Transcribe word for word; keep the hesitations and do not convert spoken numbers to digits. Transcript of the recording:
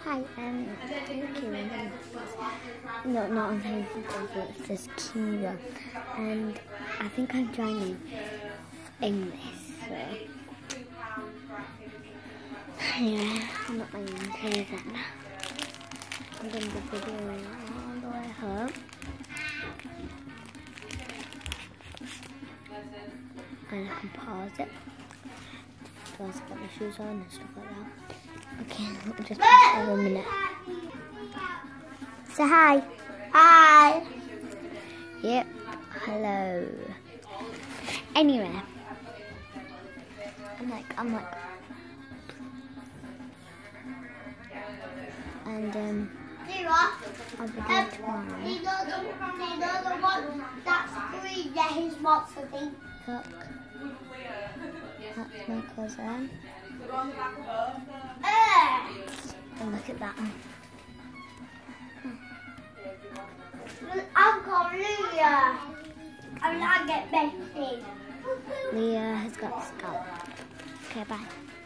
Hi, um, okay, no, not on anything, it's just Kira, and I think I'm joining English, so, anyway, I'm not going to play that now. I'm going to do the video all the way home, and I can pause it, so I got my shoes on and stuff like that. Okay, let me just pause for a minute. Say hi. Hi. Yep. Hello. Anyway, I'm like, I'm like, and um, I'll be doing tomorrow. He doesn't, he doesn't want that screen that his monster thing. Look, that's my cousin. And look at that one. Uncle Leah. I'm not get Betty. Leah has got the scalp. Okay, bye.